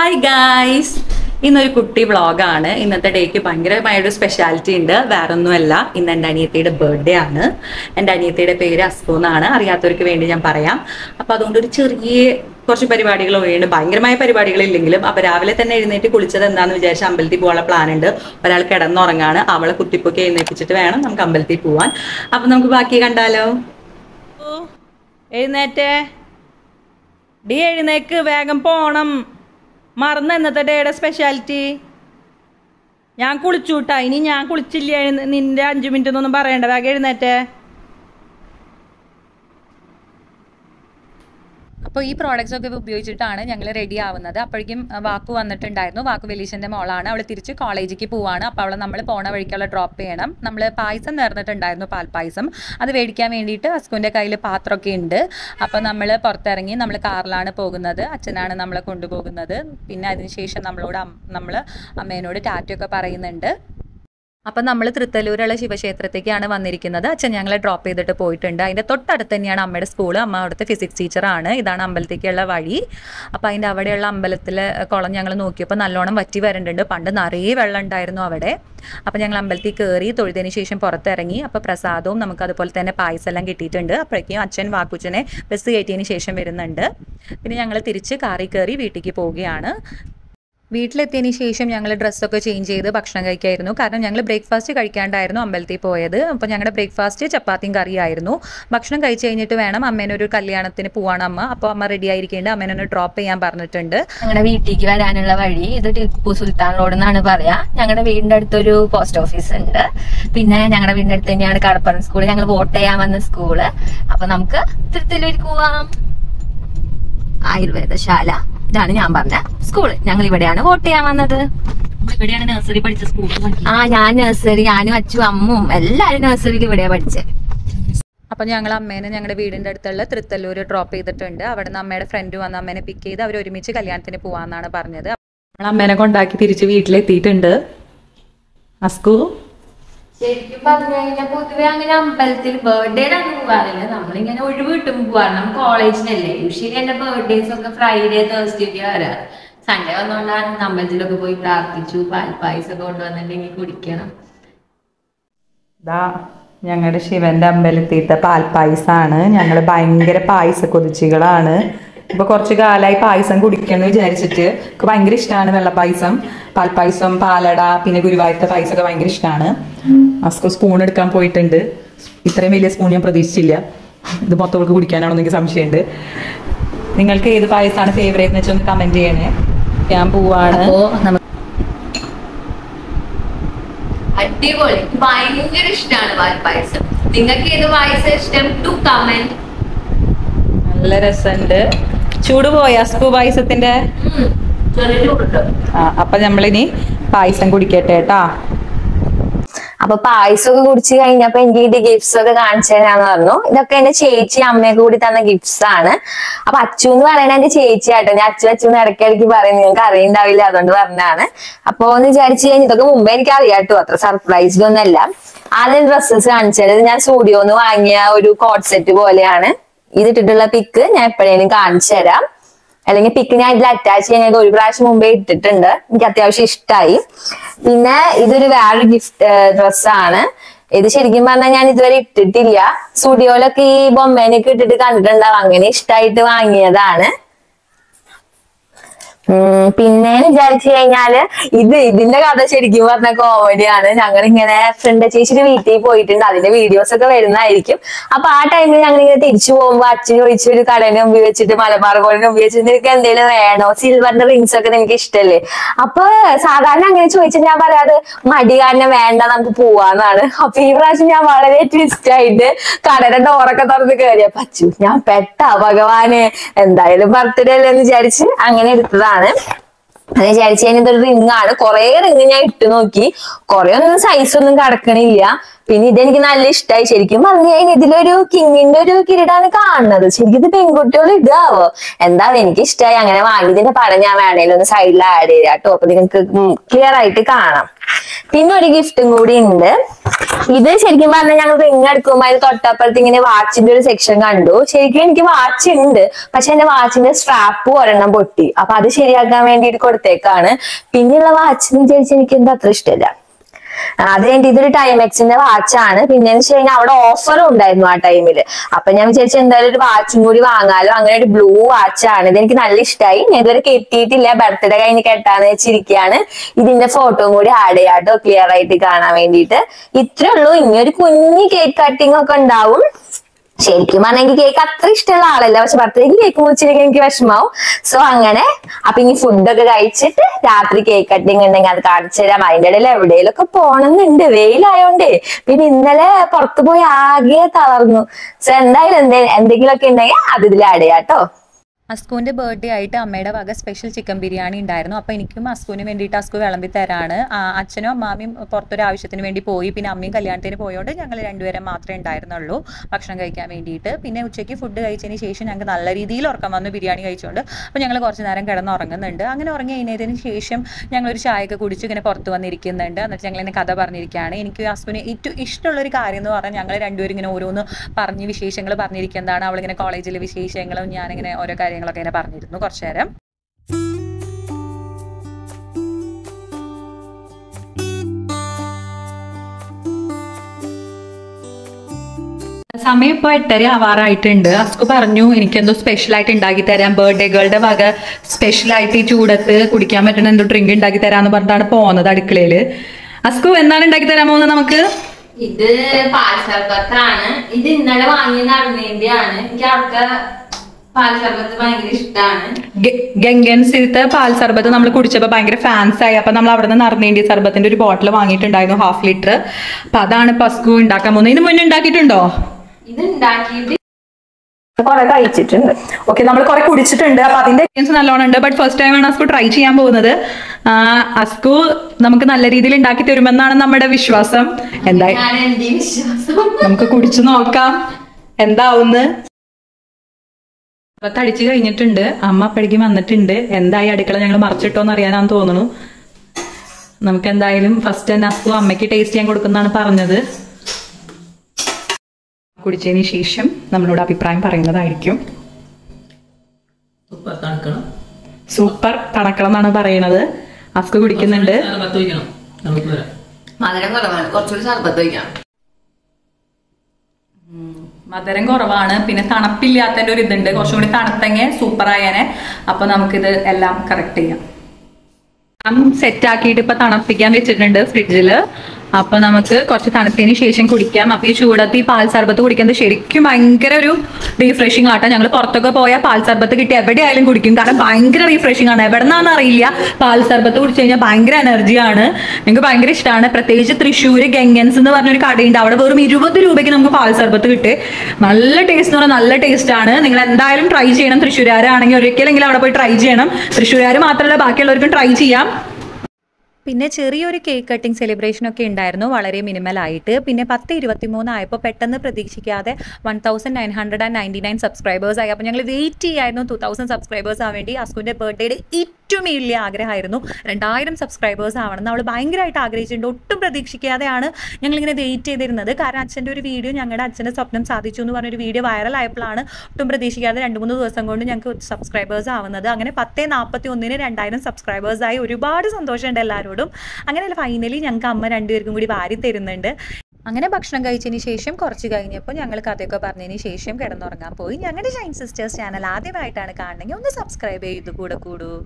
Hi guys, ഇന്നൊരു കുട്ടി വ്ളോഗാണ്. ഇന്നത്തെ ഡേക്ക് ഭയങ്കരമായൊരു സ്പെഷ്യാലിറ്റി ഉണ്ട്. വേറൊന്നുമല്ല, ഇന്ന് എൻ്റെ അനിയത്തിയുടെ ബർത്ത്ഡേ ആണ്. എൻ്റെ അനിയത്തിയുടെ പേര് അസ്കു എന്നാണ്. അറിയാത്തവർക്ക് വേണ്ടി ഞാൻ പറയാം. അപ്പം അതുകൊണ്ട് ഒരു കുറച്ച് പരിപാടികൾ ഉണ്ട്. ഭയങ്കരമായ പരിപാടികളില്ലെങ്കിലും അപ്പം രാവിലെ തന്നെ എഴുന്നേറ്റ് കുളിച്ചത് എന്താണെന്ന് വിചാരിച്ച് അമ്പലത്തിൽ പോകാനുള്ള പ്ലാൻ ഉണ്ട്. ഒരാൾ കിടന്നുറങ്ങാണ്. അവളെ കുത്തിപ്പൊക്കെ എഴുന്നേപ്പിച്ചിട്ട് വേണം നമുക്ക് അമ്പലത്തിൽ പോവാൻ. അപ്പം നമുക്ക് ബാക്കി കണ്ടാലോ. എഴുന്നേറ്റേ ഡി, എഴുന്നേക്ക്, വേഗം പോണം. മറന്ന് ഇന്നത്തെ ഡേയുടെ സ്പെഷ്യാലിറ്റി. ഞാൻ കുളിച്ചുട്ടാ, ഇനി ഞാൻ കുളിച്ചില്ല. നിന്റെ 5 മിനിറ്റ് ഒന്നും പറയണ്ട. വേഗം എഴുന്നേറ്റേ. അപ്പോൾ ഈ പ്രോഡക്റ്റ്സ് ഒക്കെ ഉപയോഗിച്ചിട്ടാണ് ഞങ്ങൾ റെഡി ആവുന്നത്. അപ്പോഴേക്കും വാക്കു വന്നിട്ടുണ്ടായിരുന്നു. വാക്കു വെലീശൻ്റെ മോളാണ്. അവൾ തിരിച്ച് കോളേജിലേക്ക് പോവാണ്. അപ്പോൾ അവളെ നമ്മൾ പോണ വഴിക്കുള്ള ഡ്രോപ്പ് ചെയ്യണം. നമ്മൾ പായസം നേർന്നിട്ടുണ്ടായിരുന്നു, പാൽപ്പായസം. അത് മേടിക്കാൻ വേണ്ടിയിട്ട് അസ്കുവിൻ്റെ കയ്യിൽ പാത്രമൊക്കെ ഉണ്ട്. അപ്പോൾ നമ്മൾ പുറത്തിറങ്ങി നമ്മൾ കാറിലാണ് പോകുന്നത്. അച്ഛനാണ് നമ്മളെ കൊണ്ടുപോകുന്നത്. പിന്നെ അതിനുശേഷം നമ്മൾ അമ്മേനോട് ടാറ്റയൊക്കെ പറയുന്നുണ്ട്. അപ്പം നമ്മൾ തൃത്തല്ലൂരുള്ള ശിവക്ഷേത്രത്തേക്കാണ് വന്നിരിക്കുന്നത്. അച്ഛൻ ഞങ്ങളെ ഡ്രോപ്പ് ചെയ്തിട്ട് പോയിട്ടുണ്ട്. അതിൻ്റെ തൊട്ടടുത്ത് തന്നെയാണ് അമ്മയുടെ സ്കൂൾ. അമ്മ അവിടുത്തെ ഫിസിക്സ് ടീച്ചറാണ്. ഇതാണ് അമ്പലത്തേക്കുള്ള വഴി. അപ്പോൾ അതിൻ്റെ അവിടെയുള്ള അമ്പലത്തിലെ കുളം ഞങ്ങൾ നോക്കിയപ്പോൾ നല്ലോണം വറ്റി വരണ്ടുണ്ട്. പണ്ട് നിറയെ വെള്ളം ഉണ്ടായിരുന്നു അവിടെ. അപ്പോൾ ഞങ്ങൾ അമ്പലത്തിൽ കയറി തൊഴുതിന് ശേഷം പുറത്തിറങ്ങി. അപ്പോൾ പ്രസാദവും നമുക്ക് അതുപോലെ തന്നെ പായസം എല്ലാം കിട്ടിയിട്ടുണ്ട്. അപ്പോഴേക്കും അച്ഛൻ വാക്കുച്ചനെ ബസ് കയറ്റിയതിന് ശേഷം വരുന്നുണ്ട്. പിന്നെ ഞങ്ങൾ തിരിച്ച് കാറിൽ കയറി വീട്ടിലേക്ക് പോവുകയാണ്. വീട്ടിലെത്തിയതിന് ശേഷം ഞങ്ങൾ ഡ്രസ്സൊക്കെ ചേഞ്ച് ചെയ്ത് ഭക്ഷണം കഴിക്കായിരുന്നു. കാരണം ഞങ്ങൾ ബ്രേക്ക്ഫാസ്റ്റ് കഴിക്കാണ്ടായിരുന്നു അമ്പലത്തിൽ പോയത്. അപ്പോൾ ഞങ്ങളുടെ ബ്രേക്ക്ഫാസ്റ്റ് ചപ്പാത്തിയും കറിയായിരുന്നു. ഭക്ഷണം കഴിച്ച് കഴിഞ്ഞിട്ട് വേണം അമ്മേനൊരു കല്യാണത്തിന് പോവാണ് അമ്മ. അപ്പോൾ അമ്മ റെഡി ആയിരിക്കേണ്ട. അമ്മേനൊന്ന് ഡ്രോപ്പ് ചെയ്യാൻ പറഞ്ഞിട്ടുണ്ട്. ഞങ്ങളുടെ വീട്ടിലേക്ക് വരാനുള്ള വഴി ഇത് ടിപ്പു സുൽത്താൻ റോഡ് എന്നാണ് പറയാ. ഞങ്ങളുടെ വീടിന്റെ അടുത്തൊരു പോസ്റ്റ് ഓഫീസ് ഉണ്ട്. പിന്നെ ഞങ്ങളുടെ വീടിന്റെ അടുത്ത് തന്നെയാണ് കടപ്പുറം സ്കൂള്. ഞങ്ങൾ വോട്ട് ചെയ്യാൻ വന്ന സ്കൂള്. അപ്പൊ നമുക്ക് തൃത്തല്ലൂർക്ക് പോവാം. ആയുർവേദശാല, ഇതാണ് ഞാൻ പറഞ്ഞ സ്കൂള്. ഞങ്ങൾ ഇവിടെയാണ് വോട്ട് ചെയ്യാൻ വന്നത്. ഇവിടെയാണ് നഴ്സറി പഠിച്ച സ്കൂൾ. ഞാൻ നഴ്സറി, ഞാനും അച്ഛനും അമ്മും എല്ലാരും നഴ്സറിയിൽ ഇവിടെയാ പഠിച്ചത്. അപ്പം ഞങ്ങൾ അമ്മേനെ ഞങ്ങളുടെ വീടിൻ്റെ അടുത്തുള്ള തൃത്തല്ലൂർ ഡ്രോപ്പ് ചെയ്തിട്ടുണ്ട്. അവിടെ നിന്ന് അമ്മയുടെ ഫ്രണ്ട് വന്ന് അമ്മേനെ പിക്ക് ചെയ്ത് അവർ ഒരുമിച്ച് കല്യാണത്തിന് പോവാന്നാണ് പറഞ്ഞത്. നമ്മൾ അമ്മേനെ കൊണ്ടാക്കി തിരിച്ച് വീട്ടിലെത്തിയിട്ടുണ്ട്. അസ്കു, ശരിക്കും പറഞ്ഞു കഴിഞ്ഞാൽ പൊതുവെ അങ്ങനെ അമ്പലത്തിൽ ബർത്ത്ഡേയുടെ ഒന്നും പോകാറില്ല. നമ്മളിങ്ങനെ ഒഴിവ് കിട്ടും പോവാറ്. നമ്മൾ കോളേജിനല്ലേ. യൂഷ്വലി എന്റെ ബർത്ത്ഡേസ് ഒക്കെ ഫ്രൈഡേ തേഴ്സ്ഡേ ഒക്കെ വരാറ്. സൺഡേ വന്നുകൊണ്ടാണ് അമ്പലത്തിലൊക്കെ പോയി പ്രാർത്ഥിച്ചു. പാൽപ്പായസം ഒക്കെ കൊണ്ടുവന്നിട്ടുണ്ടെങ്കിൽ കുടിക്കണം. ഞങ്ങളുടെ ശിവന്റെ അമ്പലത്തിലത്തെ പാൽപ്പായസാണ്. ഞങ്ങൾ ഭയങ്കര പായസ കൊതിച്ചികളാണ്. ഇപ്പൊ കുറച്ച് കാലമായി പായസം കുടിക്കണം വിചാരിച്ചിട്ട്. എനിക്ക് ഭയങ്കര ഇഷ്ടമാണ് വെള്ളപ്പായസം, പാൽപ്പായസം, പാലട, പിന്നെ ഗുരുവായൂരത്തെ പായസമൊക്കെ ഭയങ്കര ഇഷ്ടമാണ്. അസ്കു സ്പൂൺ എടുക്കാൻ പോയിട്ടുണ്ട്. ഇത്രയും വലിയ സ്പൂൺ ഞാൻ പ്രതീക്ഷിച്ചില്ല. ഇത് മൊത്തം കുടിക്കാനാണോ എനിക്ക് സംശയമുണ്ട്. നിങ്ങൾക്ക് ഏത് പായസമാണ് ഫേവറേറ്റ് എന്ന് വെച്ചാൽ ഒന്ന് കമന്റ് ചെയ്യണേ. ഞാൻ പോവാണ്. അടിപൊളി, ഭയങ്കര ഇഷ്ടമാണ് പാൽപ്പായസം. നിങ്ങൾക്ക് ഏത് പായസം ഇഷ്ടം? Do comment. നല്ല രസമുണ്ട്. ചൂട് പോയ അസ്കു പായസത്തിന്റെ? അപ്പൊ നമ്മളിനി പായസം കുടിക്കട്ടെ കേട്ടാ. അപ്പൊ പായസമൊക്കെ കുടിച്ചു കഴിഞ്ഞപ്പോ എനിക്ക് ഈ ഗിഫ്റ്റ്സ് ഒക്കെ കാണിച്ചു തരാന്ന് പറഞ്ഞു. ഇതൊക്കെ എന്റെ ചേച്ചി അമ്മയൊക്കെ കൂടി തന്ന ഗിഫ്റ്റ്സ് ആണ്. അപ്പൊ അച്ചു എന്ന് പറയുന്നത് എന്റെ ചേച്ചി ആട്ടോ. ഞാൻ അച്ചു ഇടയ്ക്കിടയ്ക്ക് പറയും, നിങ്ങൾക്ക് അറിയണ്ടാവില്ല, അതുകൊണ്ട് പറഞ്ഞാണ്. അപ്പൊ എന്ന് വിചാരിച്ചു കഴിഞ്ഞാൽ ഇതൊക്കെ മുമ്പേ എനിക്ക് അറിയാട്ടോ. അത്ര സർപ്രൈസ്ഡ് ഒന്നല്ല. ആദ്യം ഡ്രസ്സസ് കാണിച്ചത് ഞാൻ സ്റ്റുഡിയോന്ന് വാങ്ങിയ ഒരു കോട്ട് സെറ്റ് പോലെയാണ്. ഇതിട്ടിട്ടുള്ള പിക്ക് ഞാൻ എപ്പോഴേലും കാണിച്ചു തരാം. അല്ലെങ്കിൽ പിക്ക് ഞാൻ ഇതിൽ അറ്റാച്ച് ചെയ്യാൻ ഒരു പ്രാവശ്യം മുമ്പേ ഇട്ടിട്ടുണ്ട്. എനിക്ക് അത്യാവശ്യം ഇഷ്ടമായി. പിന്നെ ഇതൊരു വേറൊരു ഗിഫ്റ്റ് ഡ്രസ്സാണ്. ഇത് ശരിക്കും പറഞ്ഞാൽ ഞാൻ ഇതുവരെ ഇട്ടിട്ടില്ല. സ്റ്റുഡിയോയിലൊക്കെ ഈ ബൊമ്മേനൊക്കെ ഇട്ടിട്ട് കണ്ടിട്ടുണ്ടാവും. അങ്ങനെ ഇഷ്ടമായിട്ട് വാങ്ങിയതാണ്. പിന്നെ വിചാരിച്ചു കഴിഞ്ഞാല് ഇതിന്റെ കഥ ശരിക്കും പറഞ്ഞ കോമഡിയാണ്. ഞങ്ങളിങ്ങനെ ഫ്രണ്ട് ചേച്ചിയുടെ വീട്ടിൽ പോയിട്ടുണ്ട്. അതിന്റെ വീഡിയോസ് ഒക്കെ വരുന്നതായിരിക്കും. അപ്പൊ ആ ടൈമിൽ ഞങ്ങളിങ്ങനെ തിരിച്ചു പോകുമ്പോ അച്ഛൻ ചോദിച്ചു, ഒരു കടേനെ മുമ്പ് വെച്ചിട്ട് മലബാർ ഗോൾഡിനെ മുമ്പ് വെച്ചിട്ട് നിനക്ക് എന്തെങ്കിലും വേണോ, സിൽവറിന്റെ റിങ്സ് ഒക്കെ നിനക്ക് ഇഷ്ടല്ലേ? അപ്പൊ സാധാരണ അങ്ങനെ ചോദിച്ചാൽ ഞാൻ പറയാത് മടി കാരണം വേണ്ട, നമുക്ക് പോവാന്നാണ്. അപ്പൊ ഈ പ്രാവശ്യം ഞാൻ വളരെ ട്വിസ്റ്റ് ആയിട്ട് കടയുടെ ഡോറൊക്കെ തുറന്ന് കയറിയപ്പോ അച്ചു ഞാൻ ഭഗവാന് എന്തായാലും ബർത്ത്ഡേ അല്ലേ എന്ന് വിചാരിച്ച് അങ്ങനെ എടുത്തതാണ്. അത് വിചാരിച്ചു കഴിഞ്ഞാൽ ഇതൊരു റിംഗ് ആണ്. കുറെ റിംഗ് ഞാൻ ഇട്ട് നോക്കി. കുറെ ഒന്നും സൈസ് ഒന്നും കിടക്കണില്ല. പിന്നെ ഇതെനിക്ക് നല്ല ഇഷ്ടമായി. ശരിക്കും പറഞ്ഞു കഴിഞ്ഞാൽ ഇതിലൊരു കിങ്ങിന്റെ ഒരു കിരീടാണ് കാണുന്നത്. ശരിക്കും ഇത് പെൺകുട്ടികൾ ഇടാവോ എന്താ, എനിക്ക് ഇഷ്ടമായി. അങ്ങനെ വാങ്ങിയതിന്റെ പടം ഞാൻ വേണേലും ഒന്ന് സൈഡിൽ ആഡ് ചെയ്യാം കേട്ടോ, അപ്പൊ നിങ്ങൾക്ക് ക്ലിയർ ആയിട്ട് കാണാം. പിന്നെ ഒരു ഗിഫ്റ്റും കൂടി ഉണ്ട്. ഇത് ശരിക്കും പറഞ്ഞാൽ ഞങ്ങൾ റിങ് എടുക്കുമ്പോൾ അതിന് തൊട്ടപ്പുറത്ത് ഇങ്ങനെ വാച്ചിന്റെ ഒരു സെക്ഷൻ കണ്ടു. ശരിക്കും എനിക്ക് വാച്ച് ഉണ്ട്, പക്ഷെ എന്റെ വാച്ചിന്റെ സ്ട്രാപ്പ് ഒരെണ്ണം പൊട്ടി. അപ്പൊ അത് ശരിയാക്കാൻ വേണ്ടിയിട്ട് കൊടുത്തേക്കാണ്. പിന്നെയുള്ള വാച്ച് എന്ന് വിചാരിച്ച് എനിക്ക് എന്താ അത്ര ഇഷ്ടമില്ല. അത് കഴിഞ്ഞിട്ട് ഇതൊരു ടൈമെക്സിന്റെ വാച്ചാണ്. പിന്നെ വെച്ച് കഴിഞ്ഞാൽ അവിടെ ഓഫറും ഉണ്ടായിരുന്നു ആ ടൈമില്. അപ്പൊ ഞാൻ വിചാരിച്ചു എന്തായാലും ഒരു വാച്ചും കൂടി വാങ്ങാലോ. അങ്ങനെ ഒരു ബ്ലൂ വാച്ചാണ്. ഇതെനിക്ക് നല്ല ഇഷ്ടമായി. ഞാൻ ഇതുവരെ കെട്ടിയിട്ടില്ല, ബർത്ത്ഡേ കഴിഞ്ഞ് കെട്ടാന്ന് വെച്ചിരിക്കുകയാണ്. ഇതിന്റെ ഫോട്ടോയും കൂടി ആഡ് ചെയ്യാട്ടോ, ക്ലിയർ ആയിട്ട് കാണാൻ വേണ്ടിയിട്ട്. ഇത്രേ ഉള്ളൂ. ഇനി ഒരു കുഞ്ഞു കേക്ക് കട്ടിംഗ് ഒക്കെ ഉണ്ടാവും. ശരിക്കും പറഞ്ഞാൽ എനിക്ക് കേക്ക് അത്ര ഇഷ്ടമുള്ള ആളല്ല, പക്ഷെ ബർത്ത്ഡേക്ക് കേക്ക് മുറിച്ചില്ലെങ്കിൽ എനിക്ക് വിഷമാവും. സോ അങ്ങനെ അപ്പൊ ഇനി ഫുഡൊക്കെ കഴിച്ചിട്ട് രാത്രി കേക്ക് കട്ടിങ് ഉണ്ടെങ്കിൽ അത് കാണിച്ചു തരാം. അതിന്റെ ഇടയിൽ എവിടെയെങ്കിലൊക്കെ പോണമെന്നുണ്ട്, വെയിലായോണ്ടേ. പിന്നെ ഇന്നലെ പുറത്തു പോയി ആകെ തളർന്നു. സോ എന്തായാലും എന്തെങ്കിലുമൊക്കെ ഉണ്ടെങ്കിൽ അത് ഇതിൽ ആഡ് ചെയ്യാം കേട്ടോ. അസ്കുവിൻ്റെ ബർത്ത്ഡേ ആയിട്ട് അമ്മയുടെ വക സ്പെഷ്യൽ ചിക്കൻ ബിരിയാണി ഉണ്ടായിരുന്നു. അപ്പോൾ എനിക്കും അസ്കുവിന് വേണ്ടിയിട്ട് അസ്കു വിളമ്പി തരാണ്. അച്ഛനും അമ്മാമ്മയും പുറത്തൊരു ആവശ്യത്തിന് വേണ്ടി പോയി. പിന്നെ അമ്മയും കല്യാണത്തിന് പോയതുകൊണ്ട് ഞങ്ങൾ രണ്ടുപേരും മാത്രമേ ഉണ്ടായിരുന്നുള്ളൂ ഭക്ഷണം കഴിക്കാൻ വേണ്ടിയിട്ട്. പിന്നെ ഉച്ചയ്ക്ക് ഫുഡ് കഴിച്ചതിന് ശേഷം ഞങ്ങൾക്ക് നല്ല രീതിയിൽ ഉറക്കം വന്നു ബിരിയാണി കഴിച്ചുകൊണ്ട്. അപ്പോൾ ഞങ്ങൾ കുറച്ച് നേരം കിടന്ന് ഉറങ്ങുന്നുണ്ട്. അങ്ങനെ ഉറങ്ങി കഴിഞ്ഞതിന് ശേഷം ഞങ്ങളൊരു ചായയൊക്കെ കുടിച്ച് ഇങ്ങനെ പുറത്ത് വന്നിരിക്കുന്നുണ്ട്. എന്നിട്ട് ഞങ്ങൾ ഇങ്ങനെ കഥ പറഞ്ഞിരിക്കുകയാണ്. എനിക്ക് അസ്കുവിന് ഏറ്റവും ഇഷ്ടമുള്ളൊരു കാര്യം എന്ന് പറഞ്ഞാൽ ഞങ്ങൾ രണ്ടുപേരും ഇങ്ങനെ ഓരോന്ന് പറഞ്ഞ് വിശേഷങ്ങൾ പറഞ്ഞിരിക്കുന്നതാണ്. അവളിങ്ങനെ കോളേജിലെ വിശേഷങ്ങളും ഞാനിങ്ങനെ ഓരോ കാര്യങ്ങളൊക്കെ ഇങ്ങനെ പറഞ്ഞിരുന്നു കുറച്ചു നേരം. സമയം ഇപ്പോൾ 8:30 ആവാറായിട്ടുണ്ട്. അസ്കു പറഞ്ഞു എനിക്കെന്തോ സ്പെഷ്യലായിട്ട് ഉണ്ടാക്കി തരാം, ബർത്ത്ഡേ ഗേളുടെ വക സ്പെഷ്യലായിട്ട് ഈ ചൂടത്ത് കുടിക്കാൻ പറ്റുന്ന എന്തോ ഡ്രിങ്ക് ഉണ്ടാക്കി തരാമെന്ന് പറഞ്ഞിട്ടാണ് പോകുന്നത് അടുക്കളയില്. അസ്കു എന്താണ് ഉണ്ടാക്കി തരാൻ പോകുന്നത് നമുക്ക്? ഇത് പാൽ ശർബത്താണ്. ഇത് ഇന്നലെ വാങ്ങിയ നടന്നേന്റെയാണ്. എനിക്ക് അവിടുത്തെ പാൽ ശർബത്ത് ഭയങ്കര ഇഷ്ടമാണ്. ഗംഗൻസിലത്തെ പാൽ സർബത്ത് നമ്മൾ കുടിച്ചപ്പോൾ ഭയങ്കര ഫാൻസ് ആയി. അപ്പൊ നമ്മൾ അവിടെ നിന്ന് നടന്നേണ്ടി സർബത്തിന്റെ ഒരു ബോട്ടിൽ വാങ്ങിയിട്ടുണ്ടായിരുന്നു, 1/2 ലിറ്റർ. അപ്പൊ അതാണ് പസ്കു ഉണ്ടാക്കാൻ പോകുന്നത്. ഇതിന് മുന്നേ ഉണ്ടാക്കിയിട്ടുണ്ടോ? ഇത് ഉണ്ടാക്കിയിട്ട് കുറെ കഴിച്ചിട്ടുണ്ട്. ഓക്കെ, നമ്മൾ കുറെ കുടിച്ചിട്ടുണ്ട്. അപ്പൊ അതിന്റെ എക്സ്പീരിയൻസ് നല്ലോണം ഉണ്ട്. ബട്ട് ഫസ്റ്റ് ടൈമാണ് അസ്കു ട്രൈ ചെയ്യാൻ പോകുന്നത്. അസ്കു നമുക്ക് നല്ല രീതിയിൽ ഉണ്ടാക്കി തരുമെന്നാണ് നമ്മുടെ വിശ്വാസം. എന്തായാലും നമുക്ക് കുടിച്ചു നോക്കാം എന്താവുന്ന്. അപ്പൊ തടിച്ചു കഴിഞ്ഞിട്ടുണ്ട്. അമ്മ അപ്പോഴേക്കും വന്നിട്ടുണ്ട്. എന്തായി അടുക്കള ഞങ്ങൾ മറിച്ചിട്ടോന്ന് അറിയാനാന്ന് തോന്നുന്നു. നമുക്ക് എന്തായാലും ഫസ്റ്റ് തന്നെ അസ്കു അമ്മയ്ക്ക് ടേസ്റ്റ് ചെയ്യാൻ കൊടുക്കുന്നതാണ് പറഞ്ഞത്. കുടിച്ചതിന് ശേഷം നമ്മളോട് അഭിപ്രായം പറയുന്നതായിരിക്കും. സൂപ്പർ തണക്കണം എന്നാണ് പറയുന്നത്. അസ്കു കുടിക്കുന്നുണ്ട്. മധുരം കുറവാണ്, കുറച്ചുകൂടി സർബത്ത് വയ്ക്കാം. മധുരം കുറവാണ്, പിന്നെ തണുപ്പില്ലാത്തതിന്റെ ഒരു ഇതുണ്ട്. കുറച്ചും കൂടി തണുത്തെങ്കിൽ സൂപ്പർ ആയേനെ. അപ്പൊ നമുക്കിത് എല്ലാം കറക്റ്റ് ചെയ്യാം. സെറ്റ് ആക്കിയിട്ട് ഇപ്പൊ തണുപ്പിക്കാൻ വെച്ചിട്ടുണ്ട് ഫ്രിഡ്ജില്. അപ്പൊ നമുക്ക് കുറച്ച് തണുത്തതിന് ശേഷം കുടിക്കാം. അപ്പൊ ഈ ചൂടത്ത് ഈ പാൽ സർബത്ത് കുടിക്കുന്നത് ശരിക്കും ഭയങ്കര ഒരു റീഫ്രഷിംഗ് ആട്ടോ. ഞങ്ങൾ പുറത്തൊക്കെ പോയാൽ പാൽ സർബത്ത് കിട്ടി എവിടെയായാലും കുടിക്കും, കാരണം ഭയങ്കര റീഫ്രഷിംഗ് ആണ്. എവിടെ നിന്നാന്ന് അറിയില്ല, പാൽ സർബത്ത് കുടിച്ചു കഴിഞ്ഞാൽ ഭയങ്കര എനർജിയാണ്. എനിക്ക് ഭയങ്കര ഇഷ്ടമാണ്. പ്രത്യേകിച്ച് തൃശ്ശൂര് ഗംഗൻസ് എന്ന് പറഞ്ഞൊരു കടയുണ്ട്. അവിടെ വെറും 20 രൂപയ്ക്ക് നമുക്ക് പാൽ സർബത്ത് കിട്ടും. നല്ല ടേസ്റ്റ് എന്ന് പറഞ്ഞാൽ നല്ല ടേസ്റ്റ് ആണ്. നിങ്ങൾ എന്തായാലും ട്രൈ ചെയ്യണം. തൃശ്ശൂരാരാണെങ്കിൽ ഒരിക്കലെങ്കിലും അവിടെ പോയി ട്രൈ ചെയ്യണം. തൃശ്ശൂരാർ മാത്രമല്ല ബാക്കിയുള്ളവർക്കും ട്രൈ ചെയ്യാം. പിന്നെ ചെറിയൊരു കേക്ക് കട്ടിങ് സെലിബ്രേഷനൊക്കെ ഉണ്ടായിരുന്നു, വളരെ മിനിമലായിട്ട്. പിന്നെ 10:23 ആയപ്പോൾ പെട്ടെന്ന് പ്രതീക്ഷിക്കാതെ 1999 സബ്സ്ക്രൈബേഴ്സ് ആയി. അപ്പോൾ ഞങ്ങൾ വെയിറ്റ് ചെയ്യായിരുന്നു 2000 സബ്സ്ക്രൈബേഴ്സ് ആവാൻ വേണ്ടി. അസ്കുവിൻ്റെ ബർത്ത്ഡേയുടെ ഏറ്റവും വലിയ ആഗ്രഹമായിരുന്നു 2000 സബ്സ്ക്രൈബേഴ്സ് ആവണം. അവൾ ഭയങ്കരമായിട്ട് ആഗ്രഹിച്ചിട്ടുണ്ട്. ഒട്ടും പ്രതീക്ഷിക്കാതെയാണ് ഞങ്ങളിങ്ങനെ വെയിറ്റ് ചെയ്തിരുന്നത്. കാരണം അച്ഛൻ്റെ ഒരു വീഡിയോ, ഞങ്ങളുടെ അച്ഛൻ്റെ സ്വപ്നം സാധിച്ചു എന്ന് പറഞ്ഞൊരു വീഡിയോ വൈറലായപ്പോഴാണ് ഒട്ടും പ്രതീക്ഷിക്കാതെ 2-3 ദിവസം കൊണ്ട് ഞങ്ങൾക്ക് സബ്സ്ക്രൈബേഴ്സ് ആവുന്നത്. അങ്ങനെ 10:41 2000 സബ്സ്ക്രൈബേഴ്സായി. ഒരുപാട് സന്തോഷമുണ്ട് എല്ലാവരോടും. അങ്ങനെ ഫൈനലി ഞങ്ങൾക്ക് അമ്മ രണ്ടുപേർക്കും കൂടി വാരി തരുന്നുണ്ട്. അങ്ങനെ ഭക്ഷണം കഴിച്ചതിന് ശേഷം കുറച്ച് കഴിഞ്ഞപ്പോൾ ഞങ്ങൾ കഥയൊക്കെ പറഞ്ഞതിന് ശേഷം കിടന്നുറങ്ങാൻ പോയി. ഞങ്ങളുടെ ഷൈൻ സിസ്റ്റേഴ്സ് ചാനൽ ആദ്യമായിട്ടാണ് കാണണമെങ്കിൽ ഒന്ന് സബ്സ്ക്രൈബ് ചെയ്ത് കൂടെ കൂടൂ.